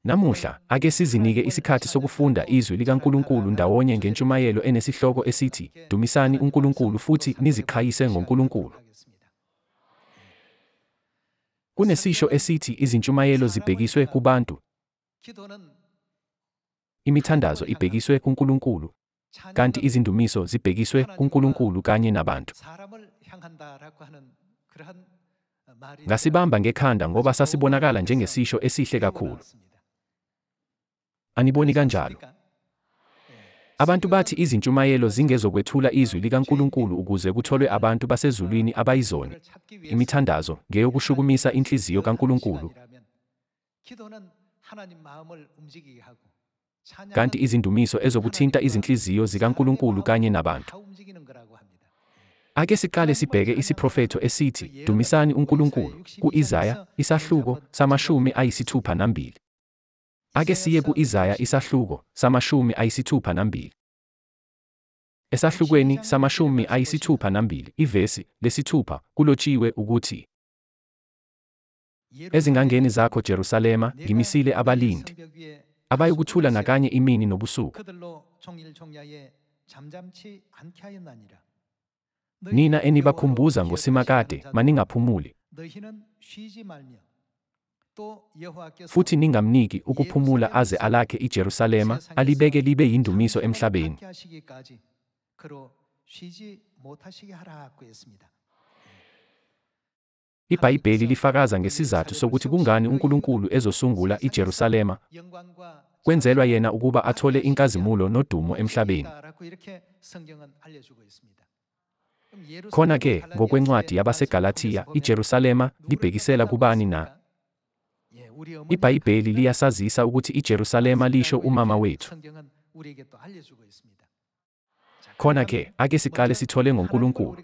Namuhla, ake sizinike isikhathi sokufunda izwi likaNkulunkulu ndawonye ngentshumayelo enesihloko esithi, Dumisani uNkulunkulu futhi niziqhayise ngoNkulunkulu. Kunesisho esithi izintshumayelo zibhekiswe kubantu, imithandazo ibhekiswe kuNkulunkulu, kanti izindumiso zibhekiswe kuNkulunkulu kanye nabantu. Ngasibamba ngekhanda ngoba sasibonakala njengesisho esihle kakhulu. Aniboni kanjalo? Abantu bathi izintshumayelo zingezokwethula izwi likaNkulunkulu ukuze kutholwe abantu basezulwini abayizoni. Imithandazo ngeyokushukumisa inhliziyo kaNkulunkulu, kanti izindumiso ezokuthinta izinhliziyo zikaNkulunkulu kanye nabantu. Ake siqale sibheke isiprofetho esithi, Dumisani uNkulunkulu, ku-Isaya, isahluko sama-62. Ake siye ku-Isaya isahluko sama-62. Esahlukweni sama-62, ivesi lesi-6, kulotshiwe ukuthi, Ezingangeni zakho Jerusalema, ngimisile abalindi, abayokuthula nakanye imini nobusuku. Nina enibakhumbuza ngosimakade, maningaphumuli. Futhi ningamniki ukuphumula aze alakhe iJerusalema, alibeke libe yindumiso emhlabeni. IBhayibheli lifakaza ngesizathu sokuthi kungani uNkulunkulu ezosungula iJerusalema, kwenzelwa yena ukuba athole inkazimulo nodumo emhlabeni. Khona-ke, ngokwencwadi yabaseGalathiya, iJerusalema libhekisela kubani na? IBhayibheli liyasazisa ukuthi iJerusalema lisho umama wethu. Khona-ke, ake siqale sithole ngoNkulunkulu.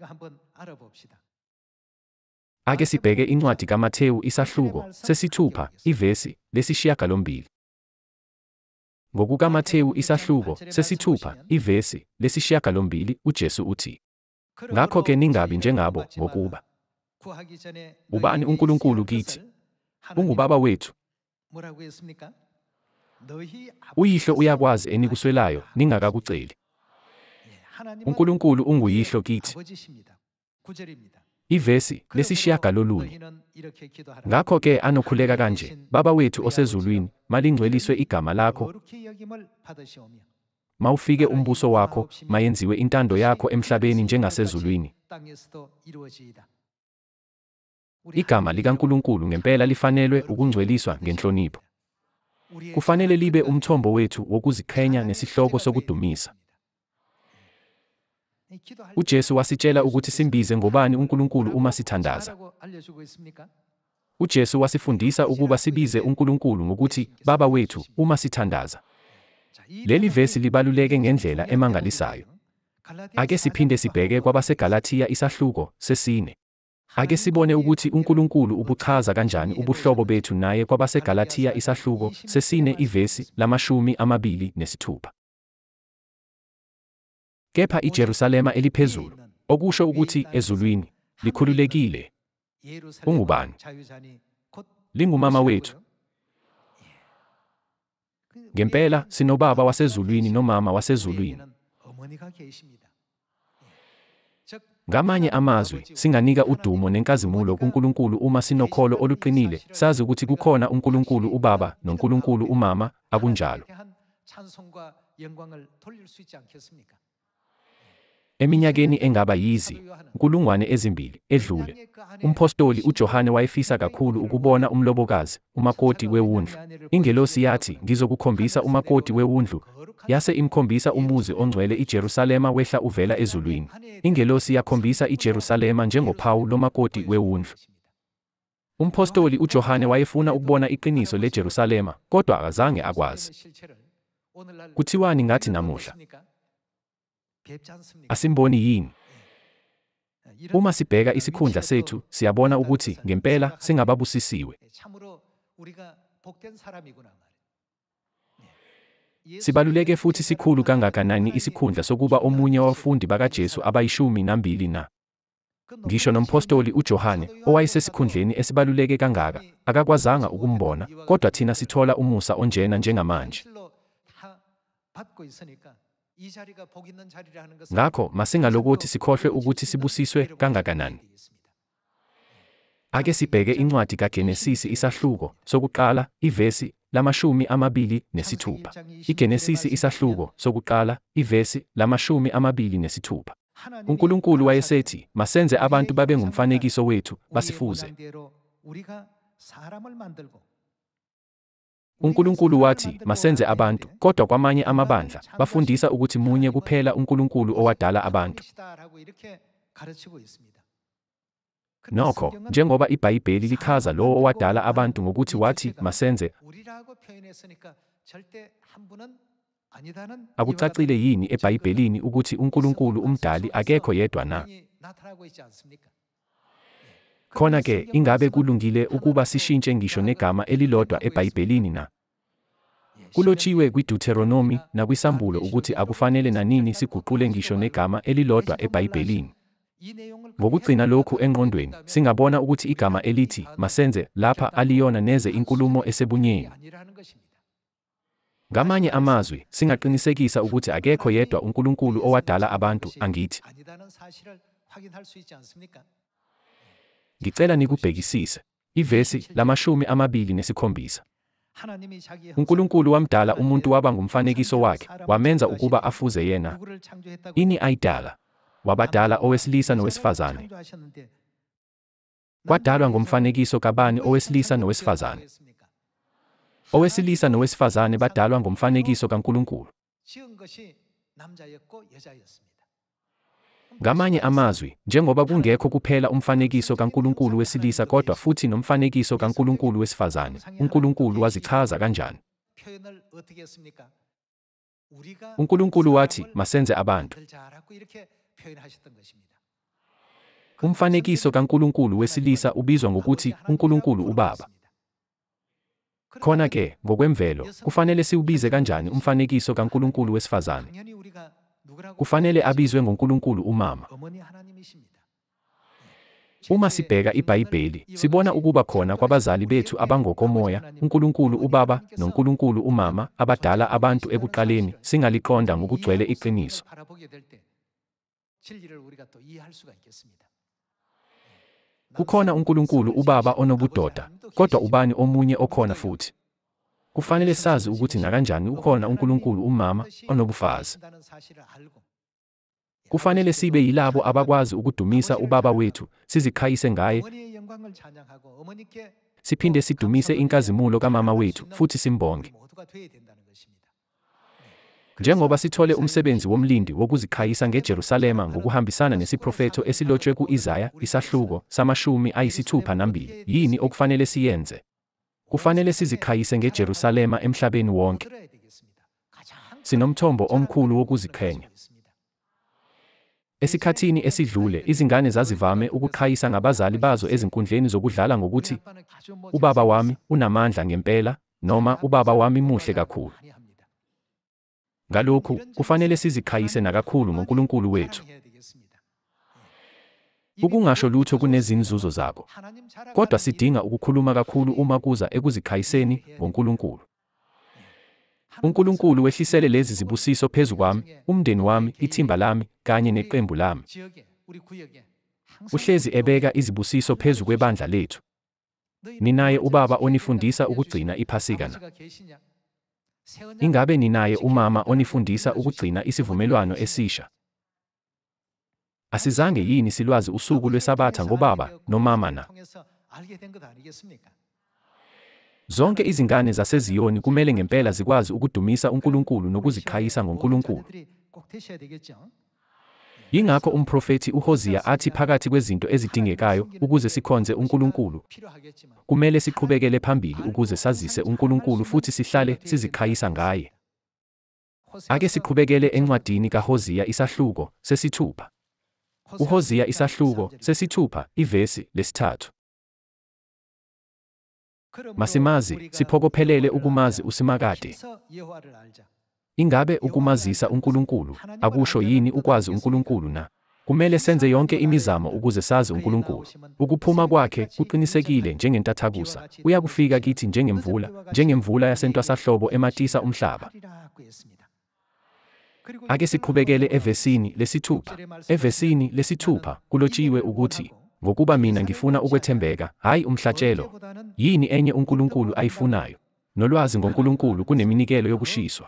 Ake sibheke incwadi kaMathewu isahluko sesi-6, ivesi lesi-8. NgokukaMathewu isahluko sesi-6, ivesi lesi-8, uJesu uthi, Ngakho-ke ningabi njengabo ngokuba. Ubani uNkulunkulu kithi? Ungubaba wethu. Uyihlo uyakwazi enikuswelayo, ningakakuceli. uNkulunkulu unguyihlo kithi. Ivesi lesi-9. Ngakho-ke anokhuleka kanje, Baba wethu osezulwini, malingcweliswe igama lakho, mawufike umbuso wakho, mayenziwe intando yakho emhlabeni njengasezulwini. Igama likaNkulunkulu ngempela lifanelwe ukungcweliswa ngenhlonipho. Kufanele libe umthombo wethu wokuziqhenya nesihloko sokudumisa. uJesu wasitshela ukuthi simbize ngobani uNkulunkulu uma sithandaza. uJesu wasifundisa ukuba sibize uNkulunkulu ngokuthi Baba wethu uma sithandaza. Leli vesi libaluleke ngendlela emangalisayo. Ake siphinde sibheke kwabaseGalathiya isahluko sesi-4. Ake sibone ukuthi uNkulunkulu ubuchaza kanjani ubuhlobo bethu naye kwabaseGalathiya isahluko sesi-4 ivesi lama-26. Kepha iJerusalema eliphezulu, okusho ukuthi ezulwini, likhululekile. Ungubani? Lingumama wethu. Ngempela sinobaba wasezulwini nomama wasezulwini. Ngamanye amazwi, singanika udumo nenkazimulo kuNkulunkulu uma sinokholo oluqinile, sazi ukuthi kukhona uNkulunkulu uBaba noNkulunkulu uMama, akunjalo. Eminyakeni engaba inkulungwane ezimbili edlule, umpostoli uJohane wayefisa kakhulu ukubona umlobokazi, umakoti wewundlu. Ingelosi yathi, ngizokukhombisa umakoti wewundlu. Yase imkhombisa umuzi ongcwele iJerusalema wehla uvela ezulwini. Ingelosi yakhombisa iJerusalema njengophawu lomakoti wewundlu. Umpostoli uJohane wayefuna ukubona iqiniso leJerusalema, kodwa akazange akwazi. Kuthiwani ngathi namuhla? Asimboni yini? Uma sibheka isikhundla sethu, siyabona ukuthi ngempela singababusisiwe. Sibaluleke futhi sikhulu kangakanani isikhundla sokuba omunye wabafundi bakaJesu abayishumi nambili na. Ngisho nompostoli uJohane, owayesesikhundleni esibaluleke kangaka, akakwazanga ukumbona, kodwa thina sithola umusa onjena njengamanje. Ngakho masingalokothi sikhohlwe ukuthi sibusiswe kangakanani. Ake sibheke incwadi kaGenesisi isahluko sokuqala, ivesi lama-26. IGenesisi isahluko sokuqala, ivesi lama-26. uNkulunkulu wayesethi, masenze abantu babe ngumfanekiso wethu, basifuze. uNkulunkulu wathi, masenze abantu, kodwa kwamanye amabandla, bafundisa ukuthi munye kuphela uNkulunkulu owadala abantu. Nokho, njengoba iBhayibheli lichaza lowo owadala abantu ngokuthi wathi, masenze, akucacile yini eBhayibhelini ukuthi uNkulunkulu umdali akekho yedwa na? Khona-ke, ingabe kulungile ukuba sishintshe ngisho negama elilodwa eBhayibhelini na? Kulotshiwe kwiDuteronomi nakwisambulo ukuthi akufanele nanini siguqule ngisho negama elilodwa eBhayibhelini. Ngokugcina lokhu engqondweni, singabona ukuthi igama elithi masenze lapha aliyona neze inkulumo esebunyeni. Ngamanye amazwi, singaqinisekisa ukuthi akekho yedwa uNkulunkulu owadala abantu, angithi. Ngicela nikubhekisise. Ivesi lama-27. uNkulunkulu wamdala umuntu waba ngumfanekiso wakhe, wamenza ukuba afuze yena. Ini ayidala? Wabadala owesilisa nowesifazane. Kwadalwa ngomfanekiso kabani owesilisa nowesifazane? Owesilisa nowesifazane badalwa ngomfanekiso kaNkulunkulu. Ngamanye amazwi, njengoba kungekho kuphela umfanekiso kaNkulunkulu wesilisa kodwa futhi nomfanekiso kaNkulunkulu wesifazane, uNkulunkulu wazichaza kanjani? uNkulunkulu wathi, masenze abantu. Umfanekiso kaNkulunkulu wesilisa ubizwa ngokuthi uNkulunkulu uBaba. Khona-ke, ngokwemvelo, kufanele siwubize kanjani umfanekiso kaNkulunkulu wesifazane? Kufanele abizwe ngoNkulunkulu uMama. Uma sibheka iBhayibheli, sibona ukuba khona kwabazali bethu abangokomoya, uNkulunkulu uBaba noNkulunkulu uMama, abadala abantu ekuqaleni, singaliqonda ngokugcwele iqiniso. Kukhona uNkulunkulu uBaba onobudoda, kodwa ubani omunye okhona futhi? Kufanele sazi ukuthi nakanjani ukhona uNkulunkulu uMama onobufazi. Kufanele sibe yilabo abakwazi ukudumisa uBaba wethu, sizikhayise ngaye, siphinde sidumise inkazimulo kaMama wethu, futhi simbonge. Njengoba sithole umsebenzi womlindi wokuzikhayisa ngeJerusalema ngokuhambisana nesiprofetho esilotshwe ku-Isaya, isahluko sama-62, yini okufanele siyenze? Kufanele sizikhayise ngeJerusalema emhlabeni wonke. Sinomthombo omkhulu wokuziqhenya. Esikhathini esidlule, izingane zazivame ukuqhayisa ngabazali bazo ezinkundleni zokudlala ngokuthi, ubaba wami unamandla ngempela, noma ubaba wami muhle kakhulu. Ngalokhu, kufanele sizikhayise nakakhulu ngoNkulunkulu wethu. Ukungasho lutho kunezinzuzo zakho. Kodwa sidinga ukukhuluma kakhulu uma kuza ekuzikhayiseni ngoNkulunkulu. uNkulunkulu wehlisele lezi zibusiso phezu kwami, umndeni wami, ithimba lami, kanye neqembu lami. Uhlezi ebeka izibusiso phezu kwebandla lethu. Ninaye ubaba onifundisa ukugcina iPhasika na? Ingabe ninaye umama onifundisa ukugcina isivumelwano esisha? Asizange yini silwazi usuku lweSabatha ngobaba nomama na? Zonke izingane zaseZiyoni kumele ngempela zikwazi ukudumisa uNkulunkulu nokuzikhayisa ngoNkulunkulu. Yingakho umprofethi uHoziya athi phakathi kwezinto ezidingekayo ukuze sikhonze uNkulunkulu, kumele siqhubekele phambili ukuze sazise uNkulunkulu futhi sihlale sizikhayisa ngaye. Ake siqhubekele encwadini kaHoziya isahluko sesi-6. uHoziya isahluko sesi-6, ivesi lesi-3. Masimazi, siphokophelele ukumazi uSimakade. Ingabe ukumazisa uNkulunkulu, akusho yini ukwazi uNkulunkulu na? Kumele senze yonke imizamo ukuze sazi uNkulunkulu. Ukuphuma kwakhe kuqinisekile njengentathakusa. Uyakufika kithi njengemvula yasentwasahlobo ematisa umhlaba. Ake siqhubekele evesini lesithupha. Evesini lesithupha kulotshiwe ukuthi, ngokuba mina ngifuna ukwethembeka, hayi umhlatshelo. Yini enye uNkulunkulu ayifunayo? Nolwazi ngoNkulunkulu kuneminikelo yokushiswa.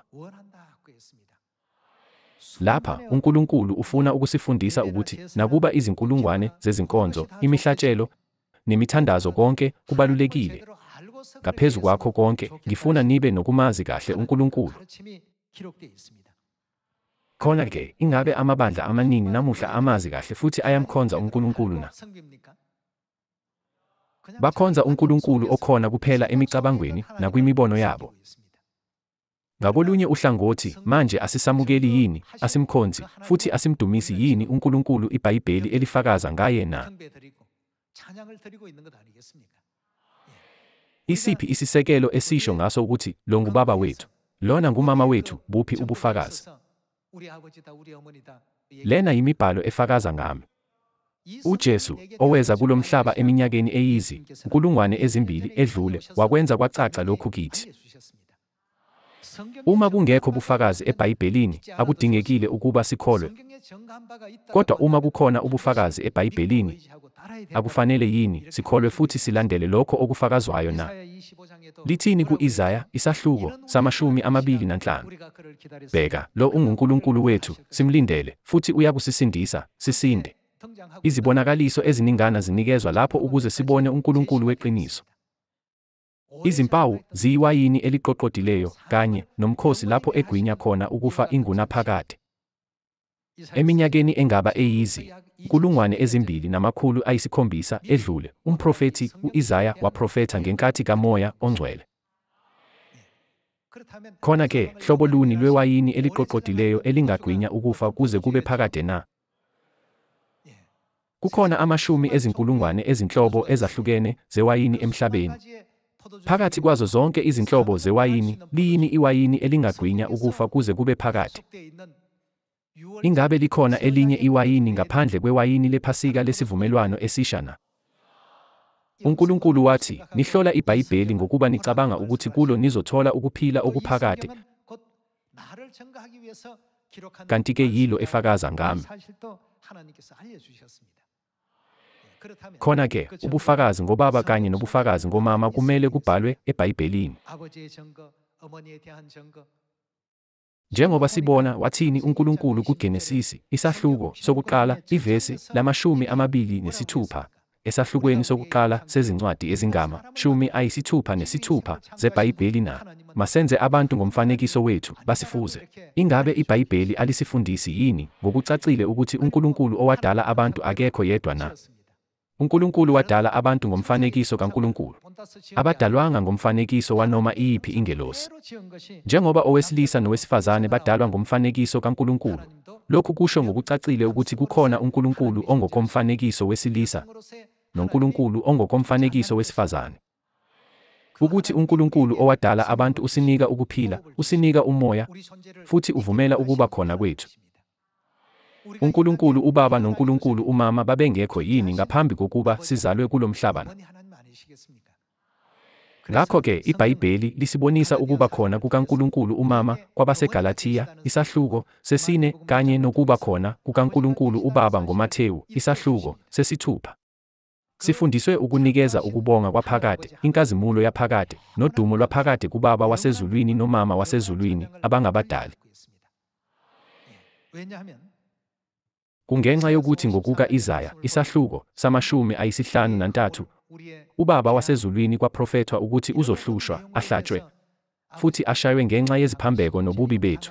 Lapha uNkulunkulu ufuna ukusifundisa ukuthi nakuba izinkulungwane zezinkonzo, imihlatshelo nemithandazo konke kubalulekile. Ngaphezu kwakho konke, ngifuna nibe nokumazi kahle uNkulunkulu. Khona-ke, ingabe amabandla amaningi namuhla amazi kahle futhi ayamkhonza uNkulunkulu na? Bakhonza uNkulunkulu okhona kuphela emicabangweni nakwimibono yabo. Ngakolunye uhlangothi, manje asisamukeli yini, asimkhonzi, futhi asimdumisi yini uNkulunkulu iBhayibheli elifakaza ngaye na? Isiphi isisekelo esisho ngaso ukuthi, lo ngubaba wethu, lona ngumama wethu, buphi ubufakazi? Lena yimibhalo efakaza ngami. UJesu, oweza kulo mhlaba eminyakeni inkulungwane ezimbili edlule, wakwenza kwacaca lokhu kithi. Uma kungekho bufakazi eBhayibhelini, akudingekile ukuba sikholwe. Kodwa uma kukhona ubufakazi eBhayibhelini, akufanele yini sikholwe futhi silandele lokho okufakazwayo na? Lithini ku-Isaya, isahluko sama-25? Bheka, lo unguNkulunkulu wethu, simlindele, futhi uyakusisindisa, sisinde. Izibonakaliso eziningana zinikezwa lapho ukuze sibone uNkulunkulu weqiniso. Izimpawu ziyiwayini eliqoqodileyo kanye nomkhosi lapho egwinya khona ukufa ingunaphakade. Eminyakeni engaba inkulungwane ezimbili namakhulu ayisikhombisa edlule, umprofethi u-Isaya waprofetha ngenkathi kaMoya oNgcwele. Khona-ke, hlobo luni lwewayini eliqoqodileyo elingagwinya ukufa kuze kube phakade na? Kukhona amashumi ezinkulungwane ezinhlobo ezahlukene zewayini emhlabeni. Phakathi kwazo zonke izinhlobo zewayini, liyini iwayini elingagwinya ukufa kuze kube phakade? Ingabe likhona elinye iwayini ngaphandle kwewayini lephasika lesivumelwano esisha na? uNkulunkulu wathi, nihlola iBhayibheli ngokuba nicabanga ukuthi kulo nizothola ukuphila okuphakade. Kanti-ke yilo efakaza ngami. Khona-ke, ubufakazi ngobaba kanye nobufakazi ngomama kumele kubhalwe eBhayibhelini. Njengoba sibona wathini uNkulunkulu kuGenesisi, isahluko sokuqala, ivesi lama-26, esahlukweni sokuqala sezincwadi ezingama-66 zeBhayibheli na? Masenze abantu ngomfanekiso wethu, basifuze. Ingabe iBhayibheli alisifundisi yini ngokucacile ukuthi uNkulunkulu owadala abantu akekho yedwa na? uNkulunkulu wadala abantu ngomfanekiso kaNkulunkulu. Abadalwanga ngomfanekiso wanoma iyiphi ingelosi. Njengoba owesilisa nowesifazane badalwa ngomfanekiso kaNkulunkulu, lokhu kusho ngokucacile ukuthi kukhona uNkulunkulu ongokomfanekiso wesilisa noNkulunkulu ongokomfanekiso wesifazane. Ukuthi uNkulunkulu owadala abantu usinika ukuphila, usinika umoya, futhi uvumela ukuba khona kwethu. uNkulunkulu uBaba noNkulunkulu uMama babengekho yini ngaphambi kokuba sizalwe kulo mhlaba na? Ngakho-ke iBhayibheli lisibonisa ukuba khona kukaNkulunkulu uMama kwabaseGalathiya, isahluko sesine, kanye nokuba khona kukaNkulunkulu uBaba ngoMathewu, isahluko sesithupha. Sifundiswe ukunikeza ukubonga kwaphakade, inkazimulo yaphakade, nodumo lwaphakade kuBaba wasezulwini noMama wasezulwini, abangabadali. Kungenxa yokuthi ngokuka Isaya, isahluko sama-53, uBaba wasezulwini kwaprofethwa ukuthi uzohlushwa, ahlatshwe, futhi ashaywe ngenxa yeziphambeko nobubi bethu.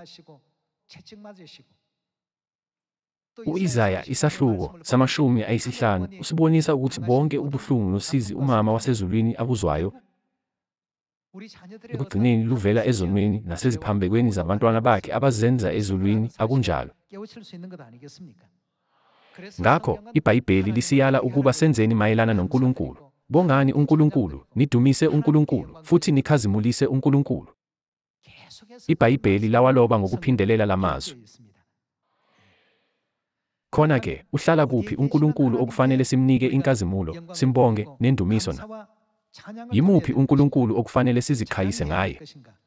U-Isaya, isahluko sama-50, usibonisa ukuthi bonke ubuhlungu nosizi uMama wasezulwini abuzwayo ekugcineni luvela ezonweni naseziphambekweni zabantwana bakhe abazenza ezulwini, akunjalo. Ngakho, iBhayibheli lisiyala ukuba senzeni mayelana noNkulunkulu. Bongani uNkulunkulu, nidumise uNkulunkulu, futhi nikhazimulise uNkulunkulu. IBhayibheli lawaloba ngokuphindelela lamazwi. Khona-ke, uhlala kuphi uNkulunkulu okufanele simnike inkazimulo, simbonge, nendumiso na? Yimuphi uNkulunkulu okufanele siziqhayise ngaye?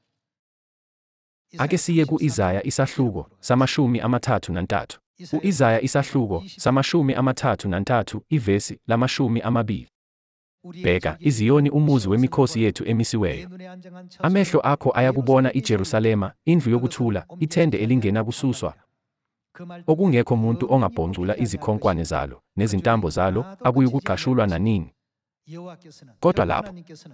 Ake siye ku-Isaya isahluko sama-33. U-Isaya isahluko sama-33 ivesi lama-20. Bheka, iZiyoni umuzi wemikhosi yethu emisiweyo. Amehlo akho ayakubona iJerusalema, indlu yokuthula, ithende elingena kususwa. Okungekho muntu ongabhonxula izikhonkwane zalo, nezintambo zalo, akuyukuqashulwa nanini. Kodwa lapho,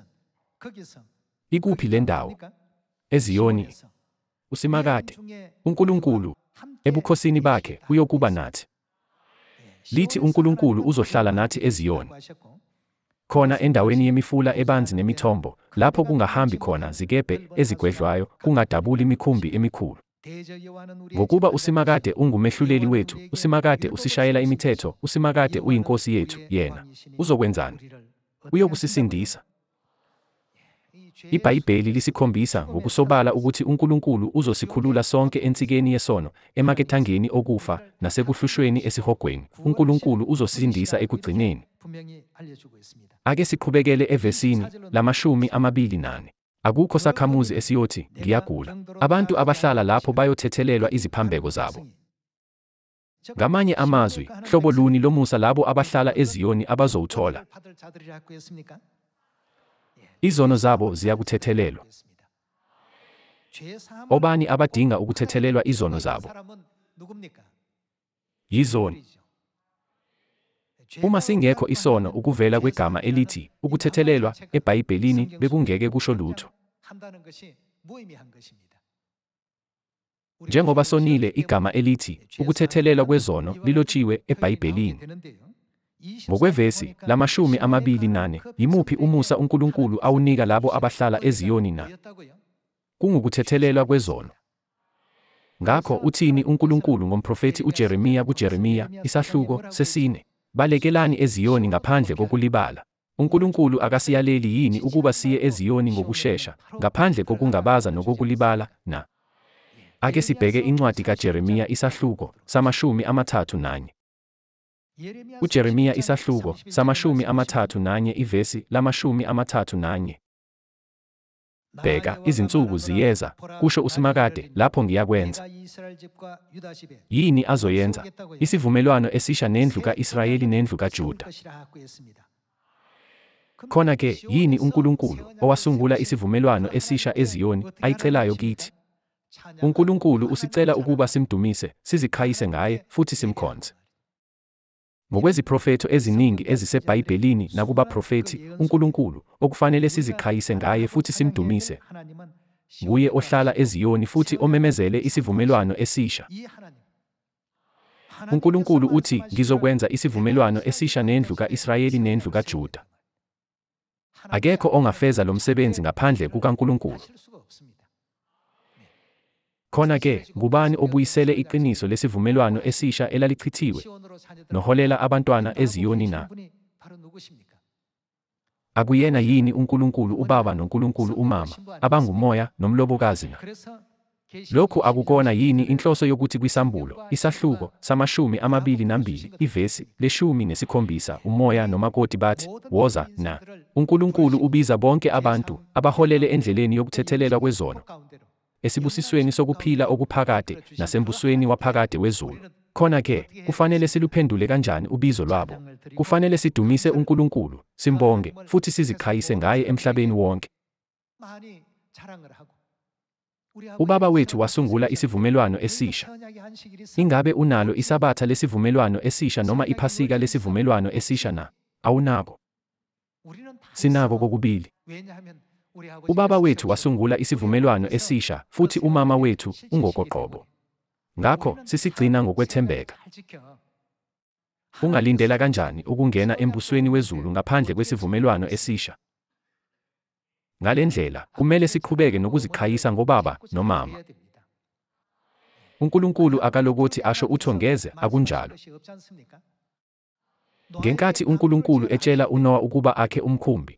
ikuphi le ndawo? EZiyoni, usimakade, uNkulunkulu, ebukhosini bakhe, uyokuba nathi. Lithi uNkulunkulu uzohlala nathi eZiyoni. Khona endaweni yemifula ebanzi nemithombo, lapho kungahambi khona zikebhe ezigwedlwayo, kungadabuli imikhumbi emikhulu. Ngokuba usimakade ungumehluleli wethu, usimakade usishayela imithetho, usimakade uyinkosi yethu, yena uzokwenzani? Uyokusisindisa. IBhayibheli lisikhombisa ngokusobala ukuthi uNkulunkulu uzosikhulula sonke ensikeni yesono, emakethangeni okufa, nasekuhlushweni esihogweni. uNkulunkulu uzosindisa ekugcineni. Ake siqhubekele evesini lama-24. Akukho sakhamuzi esiyothi, ngiyagula. Abantu abahlala lapho bayothethelelwa iziphambeko zabo. Ngamanye amazwi, hlobo luni lomusa labo abahlala eZiyoni abazowuthola? Izono zabo ziyakuthethelelwa. Obani abadinga ukuthethelelwa izono zabo? Yizoni. Uma singekho isono ukuvela kwegama elithi ukuthethelelwa eBhayibhelini bekungeke kusho lutho. Njengoba sonile igama elithi ukuthethelelwa kwezono lilotshiwe eBhayibhelini. Ngokwevesi lama-24, yimuphi umusa uNkulunkulu awunika labo abahlala eZiyoni na? Kungukuthethelelwa kwezono. Ngakho uthini uNkulunkulu ngomprofethi uJeremiya kuJeremiya isahluko sesine? Balekelani eZiyoni ngaphandle kokulibala. uNkulunkulu akasiyaleli yini ukuba siye eZiyoni ngokushesha, ngaphandle kokungabaza nokokulibala na? Ake sibheke incwadi kaJeremiya isahluko sama-31. uJeremiya isahluko sama-31 ivesi lama-31. Bheka, izinsuku ziyeza, kusho usimakade, lapho ngiyakwenza. Yini azoyenza? Isivumelwano esisha nendlu ka-Israyeli nendlu kaJuda. Khona-ke, yini uNkulunkulu, owasungula isivumelwano esisha eZiyoni, ayicelayo kithi? uNkulunkulu usicela ukuba simdumise, siziqhayise ngaye, futhi simkhonze. Ngokweziprofetho eziningi eziseBhayibhelini nakubaprofethi, uNkulunkulu, okufanele siziqhayise ngaye futhi simdumise, nguye ohlala eZiyoni futhi omemezele isivumelwano esisha. uNkulunkulu uthi, ngizokwenza isivumelwano esisha nendlu ka-Israyeli nendlu kaJuda. Akekho ongafeza lo msebenzi ngaphandle kukaNkulunkulu. Khona-ke, ngubani obuyisele iqiniso lesivumelwano esisha elalichithiwe, noholela abantwana eZiyoni na? Akuyena yini uNkulunkulu uBaba noNkulunkulu uMama, abangumoya nomlobokazi na? Lokhu akukona yini inhloso yokuthi kwisambulo, isahluko sama-22 ivesi le-17 umoya nomakoti bathi, woza na? uNkulunkulu ubiza bonke abantu abaholele endleleni yokuthethelelwa kwezono, esibusisweni sokuphila okuphakade nasembusweni waphakade wezulu. Khona-ke, kufanele siluphendule kanjani ubizo lwabo? Kufanele sidumise uNkulunkulu, simbonge, futhi siziqhayise ngaye emhlabeni wonke. Ubaba wethu wasungula isivumelwano esisha. Ingabe unalo isabatha lesivumelwano esisha noma iphasika lesivumelwano esisha na? Awunako. Sinako kokubili. Ubaba wethu wasungula isivumelwano esisha, futhi umama wethu ungokoqobo. Ngakho, sisigcina ngokwethembeka. Ungalindela kanjani ukungena embusweni wezulu ngaphandle kwesivumelwano esisha? Ngale ndlela, kumele siqhubeke nokuziqhayisa ngobaba nomama. uNkulunkulu akalokothi asho uthongeze, akunjalo. Ngenkathi uNkulunkulu etshela uNowa ukuba akhe umkhumbi,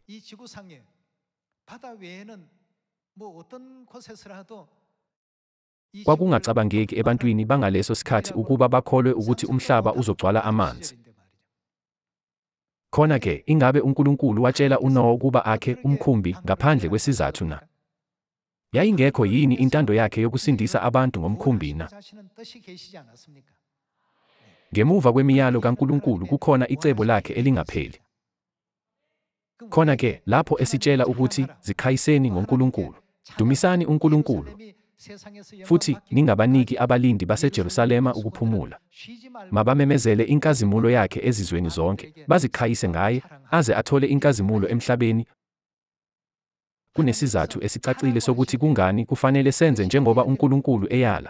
Kwakungacabangeki ebantwini bangaleso sikhathi ukuba bakholwe ukuthi umhlaba uzogcwala amanzi. Khona-ke, ingabe uNkulunkulu watshela uNowa ukuba akhe umkhumbi ngaphandle kwesizathu na? Yayingekho yini intando yakhe yokusindisa abantu ngomkhumbi na? Ngemuva kwemiyalo kaNkulunkulu kukhona icebo lakhe elingapheli. Khona-ke, lapho esitshela ukuthi ziqhayiseni ngoNkulunkulu, dumisani uNkulunkulu, futhi ningabaniki abalindi baseJerusalema ukuphumula. Mabamemezele inkazimulo yakhe ezizweni zonke, baziqhayise ngaye, aze athole inkazimulo emhlabeni. Kunesizathu esicacile sokuthi kungani kufanele senze njengoba uNkulunkulu eyala.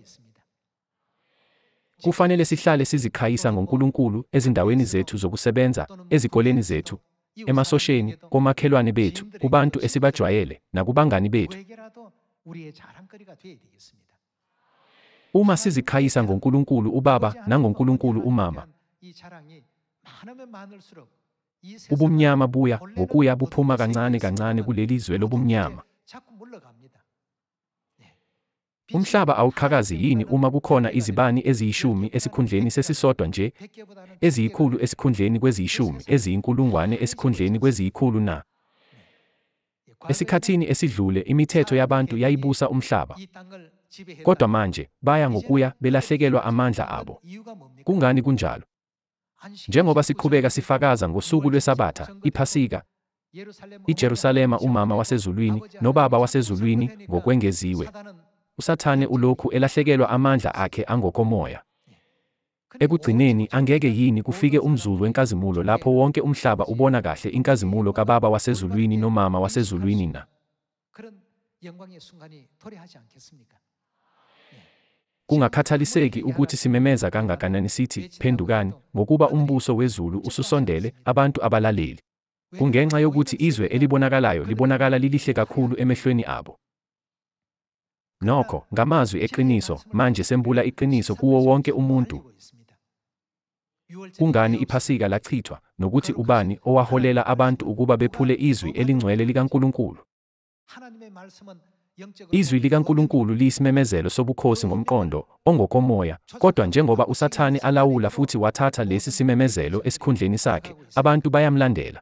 Kufanele sihlale siziqhayisa ngoNkulunkulu ezindaweni zethu zokusebenza, ezikoleni zethu, emasosheni, komakhelwane bethu, kubantu esibajwayele, nakubangani bethu. Uma siziqhayisa ngoNkulunkulu uBaba nangoNkulunkulu uMama, ubumnyama buya ngokuya buphuma kancane kancane kuleli zwe lobumnyama. Umhlaba awuqhakazi yini uma kukhona izibani eziyishumi esikhundleni sesisodwa nje, eziyikhulu esikhundleni kweziyishumi, eziyinkulungwane esikhundleni kweziyikhulu na? Esikhathini esidlule imithetho yabantu yayibusa umhlaba. Kodwa manje, baya ngokuya belahlekelwa amandla abo. Kungani kunjalo? Njengoba siqhubeka sifakaza ngosuku lweSabatha, iPhasika, iJerusalema umama wasezulwini, nobaba wasezulwini, ngokwengeziwe. USathane ulokhu elahlekelwa amandla akhe angokomoya. Ekugcineni angeke yini kufike umzulu wenkazimulo lapho wonke umhlaba ubona kahle inkazimulo kaBaba wasezulwini nomama wasezulwini na? Kungakhathaliseki ukuthi simemeza kangakanani sithi, phendukani, ngokuba umbuso wezulu ususondele, abantu abalaleli. Kungenxa yokuthi izwe elibonakalayo libonakala lilihle kakhulu emehlweni abo. Nokho, ngamazwi eqiniso, manje sembula iqiniso kuwo wonke umuntu. Kungani iPhasika lachithwa, nokuthi ubani owaholela abantu ukuba bephule izwi elingcwele likaNkulunkulu? Izwi likaNkulunkulu liyisimemezelo sobukhosi ngomqondo ongokomoya, kodwa njengoba uSathane alawula futhi wathatha lesi simemezelo esikhundleni sakhe, abantu bayamlandela.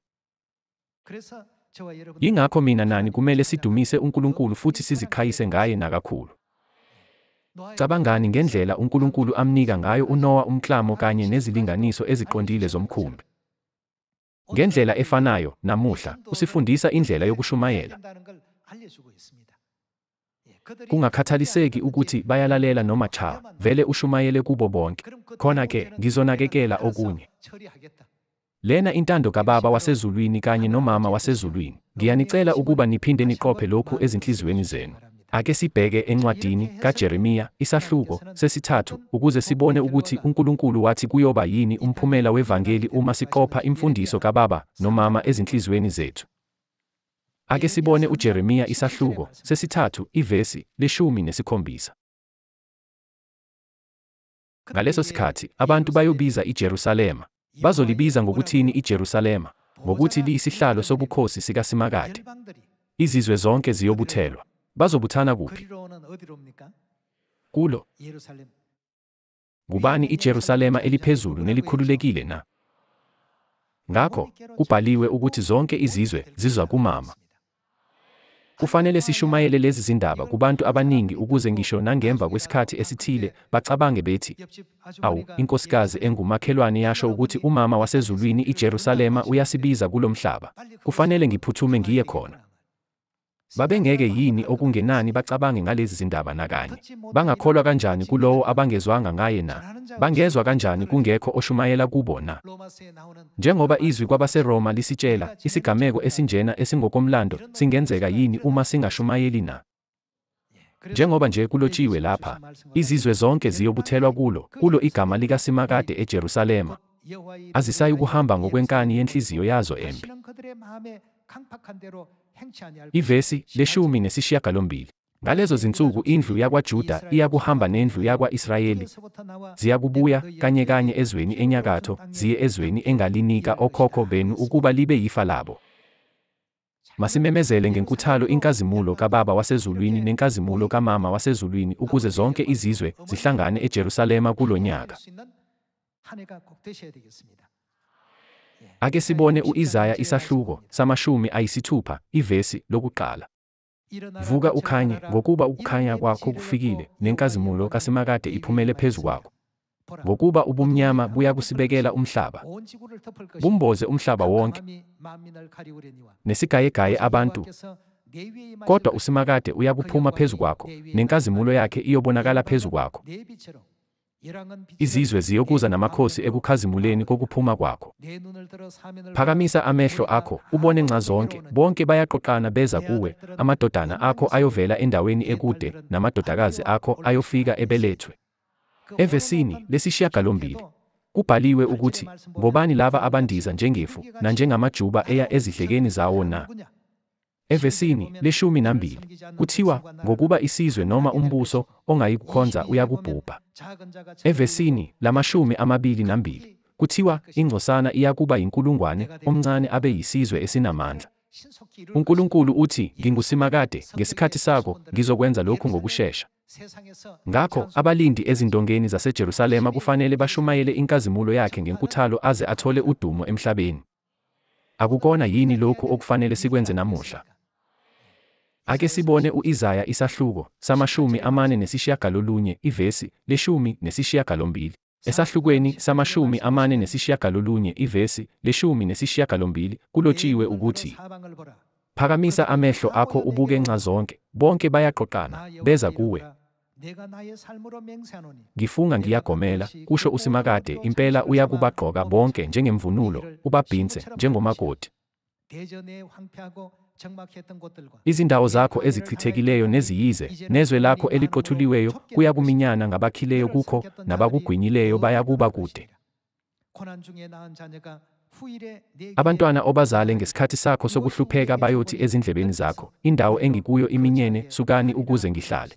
Yingakho mina nani kumele sidumise uNkulunkulu futhi siziqhayise ngaye nakakhulu. Cabangani ngendlela uNkulunkulu amnika ngayo uNowa umklamo kanye nezilinganiso eziqondile zomkhumbi. Ngendlela efanayo, namuhla, usifundisa indlela yokushumayela. Kungakhathaliseki ukuthi bayalalela noma cha, vele ushumayele kubo bonke. Khona-ke, ngizonakekela okunye. Lena intando kaBaba wasezulwini kanye nomama wasezulwini. Ngiyanicela ukuba niphinde niqophe lokhu ezinhliziyweni zenu. Ake sibheke encwadini kaJeremiya, isahluko sesithathu, ukuze sibone ukuthi uNkulunkulu wathi kuyoba yini umphumela wevangeli uma siqopha imfundiso kaBaba nomama ezinhliziyweni zethu. Ake sibone uJeremiya isahluko sesithathu, ivesi 17. Ngaleso sikhathi, abantu bayobiza iJerusalema. Bazolibiza ngokuthini iJerusalema? Ngokuthi liyisihlalo sobukhosi sikaSimakade. Izizwe zonke ziyobuthelwa. Bazobuthana kuphi? Kulo. Ngubani iJerusalema eliphezulu nelikhululekile na? Ngakho, kubhaliwe ukuthi zonke izizwe zizwa kumama. Kufanele sishumayele lezi zindaba kubantu abaningi ukuze ngisho nangemva kwesikhathi esithile bacabange bethi, awu, inkosikazi engumakhelwane yasho ukuthi umama wasezulwini iJerusalema uyasibiza kulomhlaba. Kufanele ngiphuthume ngiye khona. Babengeke yini okungenani bacabange ngalezi zindaba nakanye? Bangakholwa kanjani kulowo abangezwanga ngaye na? Bangezwa kanjani kungekho oshumayela kubo na? Njengoba izwi kwabaseRoma lisitshela, isigameko esinjena esingokomlando singenzeka yini uma singashumayeli na? Njengoba nje kulotshiwe lapha, izizwe zonke ziyobuthelwa kulo igama likaSimakade eJerusalema. Azisayi kuhamba ngokwenkani yenhliziyo yazo embi. Ivesi 18. Ngalezo zinsuku indlu yakwaJuda iyakuhamba nendlu yakwa-Israyeli. Ziyakubuya kanye ezweni enyakatho, ziye ezweni engalinika okhokho benu ukuba libe yifa labo. Masimemezele ngenkuthalo inkazimulo kaBaba wasezulwini nenkazimulo kaMama wasezulwini ukuze zonke izizwe zihlangane eJerusalema kulonyaka. Ake sibone u-Isaya isahluko sama-60 ivesi lokuqala. Vuka ukhanye ngokuba ukukhanya kwakho kufikile nenkazimulo kaSimakade iphumele phezu kwakho. Ngokuba ubumnyama buyakusibekela umhlaba. Bumboze umhlaba wonke. Nesigayegaye abantu. Kodwa uSimakade uyakuphuma phezu kwakho, nenkazimulo yakhe iyobonakala phezu kwakho. Izizwe ziyokuza namakhosi ekukhazimuleni kokuphuma kwakho. Phakamisa amehlo akho, ubone nxa zonke, bonke bayaqoqana beza kuwe, amadodana akho ayovela endaweni ekude, namadodakazi akho ayofika ebelethwe. Evesini lesishiyagalombili kubhaliwe ukuthi, ngobani laba abandiza njengefu, nanjengamajuba eya ezidlekeni zawo na? Evesini le-12 kuthiwa, ngokuba isizwe noma umbuso ongayikukhonza uyakubhubha. Evesini lama-22 kuthiwa, ingcosana iyakuba yinkulungwane, omncane abe yisizwe esinamandla. uNkulunkulu uthi, nginguSimakade, ngesikhathi sakho, ngizokwenza lokhu ngokushesha. Ngakho, abalindi ezindongeni zaseJerusalema kufanele bashumayele inkazimulo yakhe ngenkuthalo aze athole udumo emhlabeni. Akukona yini lokhu okufanele sikwenze namuhla? Ake sibone u-Isaya isahluko sama-49 ivesi le-18. Esahlukweni sama-49 ivesi le-18 kulotshiwe ukuthi, phakamisa amehlo akho ubuke nxa zonke, bonke bayaqoqana, beza kuwe. Ngifunga ngiyagomela, kusho uSimakade, impela uyakubagqoka bonke njengemvunulo, ubabhince njengomakoti. Izindawo zakho ezichithekileyo neziyize, nezwe lakho eliqothuliweyo, kuyakuminyana ngabakhileyo kukho, nabakugwinyileyo bayakuba kude. Abantwana obazale ngesikhathi sakho sokuhlupheka bayothi ezindlebeni zakho, indawo engikuyo iminyene, sukani ukuze ngihlale.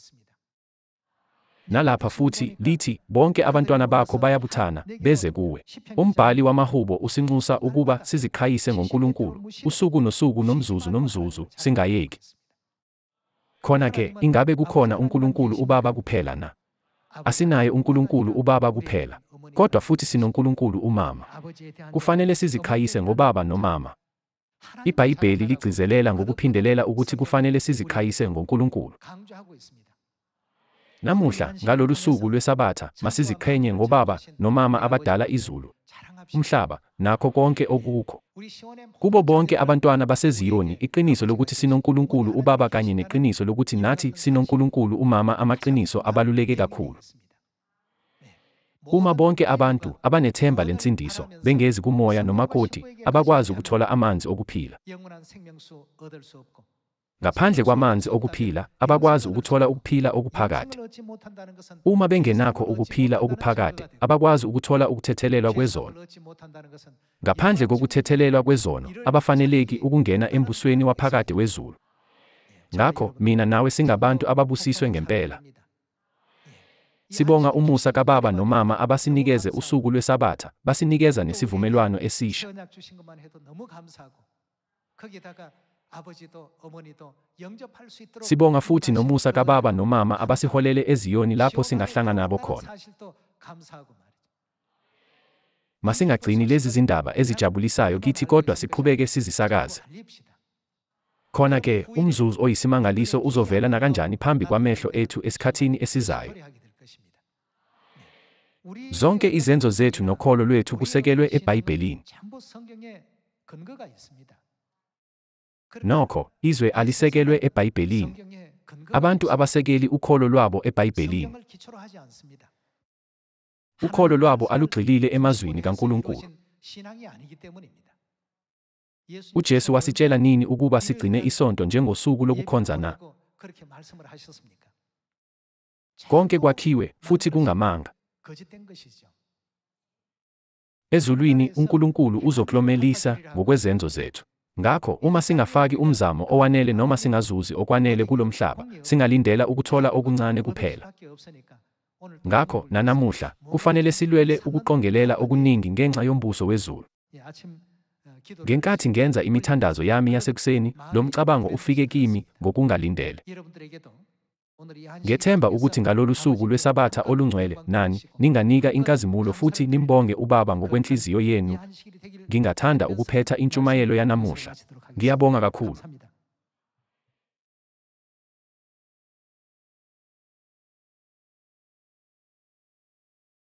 Nalapha futhi lithi, bonke abantwana bakho bayabuthana, beze kuwe. Umbhali wamahubo usinxusa ukuba siziqhayise ngoNkulunkulu, usuku nosuku nomzuzu nomzuzu, singayeki. Khona-ke, ingabe kukhona uNkulunkulu uBaba kuphela na? Asinaye uNkulunkulu uBaba kuphela, kodwa futhi sinoNkulunkulu uMama. Kufanele siziqhayise ngobaba nomama. IBhayibheli ligcizelela ngokuphindelela ukuthi kufanele siziqhayise ngoNkulunkulu. Namuhla, ngalolu suku lweSabatha, masiziqhenye ngobaba nomama abadala izulu, umhlaba, nakho konke okukho. Kubo bonke abantwana baseZiyoni iqiniso lokuthi sinoNkulunkulu uBaba kanye neqiniso lokuthi nathi sinoNkulunkulu uMama, amaqiniso abaluleke kakhulu. Uma bonke abantu abanethemba lensindiso bengezi kumoya nomakoti abakwazi ukuthola amanzi okuphila. Ngaphandle kwamanzi okuphila, abakwazi ukuthola ukuphila okuphakade. Uma bengenakho ukuphila okuphakade, abakwazi ukuthola ukuthethelelwa kwezono. Ngaphandle kokuthethelelwa kwezono, abafaneleki ukungena embusweni waphakade wezulu. Ngakho, mina nawe singabantu ababusiswe ngempela. Sibonga umusa kaBaba nomama abasinikeze usuku lweSabatha, basinikeza nesivumelwano esisha. Sibonga futhi nomusa kaBaba nomama abasiholele eZiyoni lapho singahlangana nabo khona. Masingagcini lezi zindaba ezijabulisayo kithi kodwa siqhubeke sizisakaze. Khona-ke, umzuzu oyisimangaliso uzovela nakanjani phambi kwamehlo ethu esikhathini esizayo. Zonke izenzo zethu nokholo lwethu kusekelwe eBhayibhelini. Nokho, izwe alisekelwe eBhayibhelini. Abantu abasekeli ukholo lwabo eBhayibhelini. Ukholo lwabo alugxilile emazwini kaNkulunkulu. uJesu wasitshela nini ukuba sigcine isonto njengosuku lokukhonza na? Konke kwakhiwe, futhi kungamanga. Ezulwini uNkulunkulu uzoklomelisa ngokwezenzo zethu. Ngakho, uma singafaki umzamo owanele noma singazuzi okwanele kulomhlaba, singalindela ukuthola okuncane kuphela. Ngakho, nanamuhla, kufanele silwele ukuqongelela okuningi ngenxa yombuso wezulu. Ngenkathi ngenza imithandazo yami yasekuseni, lo mcabango ufike kimi ngokungalindele. Ngethemba ukuthi ngalolu suku lweSabatha olungcwele, nani ninganika inkazimulo futhi nimbonge uBaba ngokwenhliziyo yenu. Ngingathanda ukuphetha intshumayelo yanamuhla. Ngiyabonga kakhulu.